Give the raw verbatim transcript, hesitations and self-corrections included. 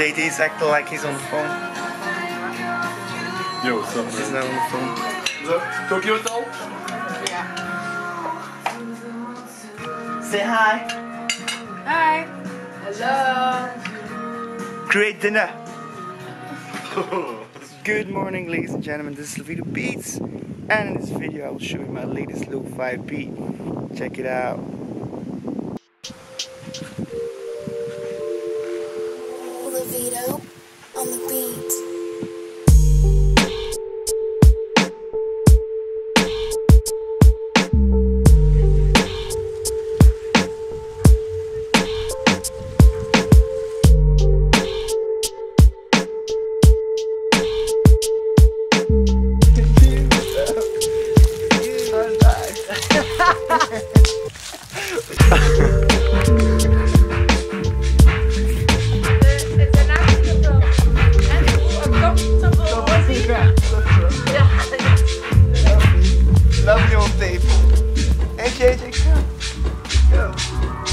J D's acting like he's on the phone. Yo, what's up, man? He's not on the phone. What's up? Tokyo Hotel? Yeah. Say hi. Hi. Hello. Great dinner. Good morning, ladies and gentlemen. This is Lavito Beats, and in this video I will show you my latest lo-fi beat. Check it out. Lavito on the beat. Love you, baby. Hey, J J, come. Go.